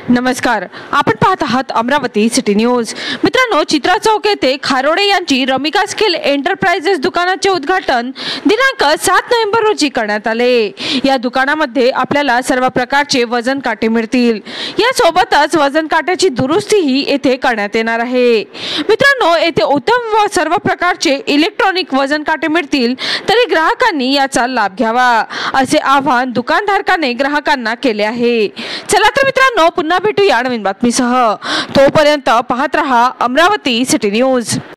नमस्कार, आपण पाहत आहात अमरावती सिटी न्यूज। मित्रांनो, चित्रा चौक येथे खारोडे यांची रमिका स्किल एंटरप्राइजेस दुकानाचे उद्घाटन दिनांक 7 नोव्हेंबर रोजी करण्यात आले। या दुकानामध्ये आपल्याला सर्व प्रकारचे वजन काटे मिळतील। या सोबतच वजन काट्याची दुरुस्तीही येथे करण्यात येणार आहे। मित्रांनो, येथे उत्तम व सर्व प्रकारचे इलेक्ट्रॉनिक वजन काटे मिळतील, तरी ग्राहकांनी याचा लाभ घ्यावा असे आवाहन दुकानधारकाने ग्राहकांना केले आहे। चला तर मित्रांनो, पुन्हा भेटूया नवीन बातमीसह। तोपर्यंत पाहत रहा अमरावती सिटी न्यूज।